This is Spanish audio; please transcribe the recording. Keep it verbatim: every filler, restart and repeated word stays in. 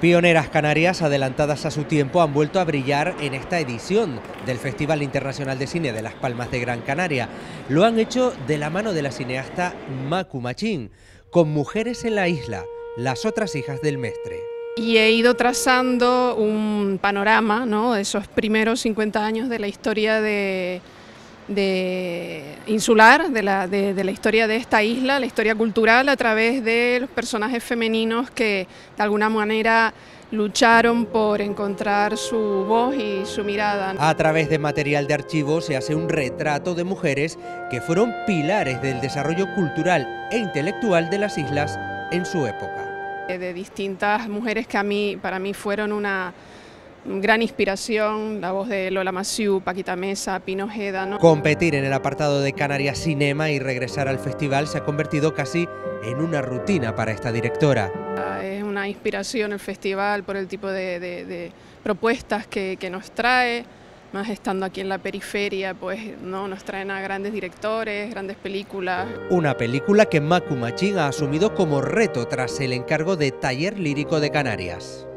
Pioneras canarias adelantadas a su tiempo han vuelto a brillar en esta edición del Festival Internacional de Cine de Las Palmas de Gran Canaria. Lo han hecho de la mano de la cineasta Macu Machín, con Mujeres en la Isla, las otras hijas del mestre. Y he ido trazando un panorama, ¿no?, de esos primeros cincuenta años de la historia de, de insular, de la, de, de la historia de esta isla, la historia cultural, a través de los personajes femeninos que de alguna manera lucharon por encontrar su voz y su mirada. A través de material de archivo se hace un retrato de mujeres que fueron pilares del desarrollo cultural e intelectual de las islas en su época. De distintas mujeres que a mí, para mí fueron una gran inspiración, la voz de Lola Massieu, Paquita Mesa, Pino Ojeda, ¿no? Competir en el apartado de Canarias Cinema y regresar al festival se ha convertido casi en una rutina para esta directora. Es una inspiración el festival por el tipo de, de, de propuestas que, que nos trae, más estando aquí en la periferia, pues no nos traen a grandes directores, grandes películas. Una película que Macu Machín ha asumido como reto tras el encargo de Taller Lírico de Canarias.